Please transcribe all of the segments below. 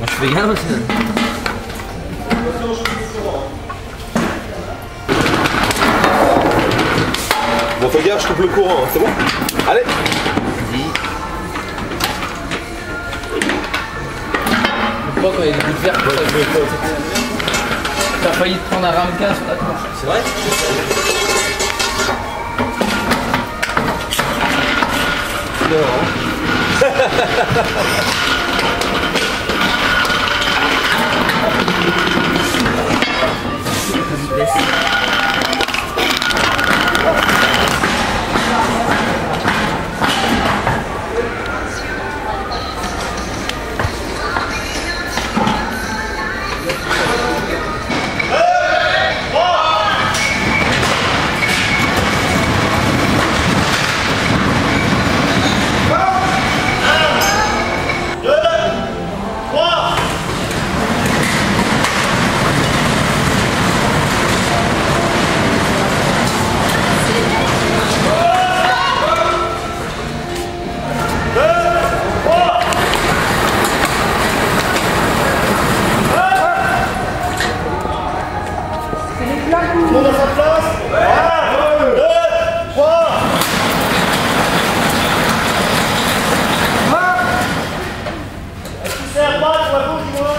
Je suis vegan aussi. Bon, fais gaffe, je coupe le courant, hein. C'est bon? Allez! Vas-y. Je crois quand il y a des bouts de verre, t'as failli te prendre un ramequin sur la tronche. C'est vrai? Tout le monde à sa place. 1, 2, 3. Est-ce qu'il sert pas sur la bouche, moi?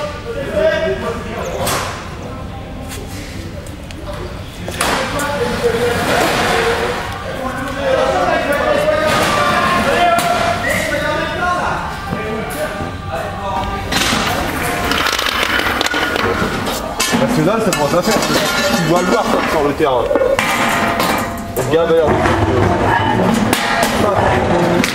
National, ça commence à faire. Tu dois le voir sur le terrain. Regarde d'ailleurs.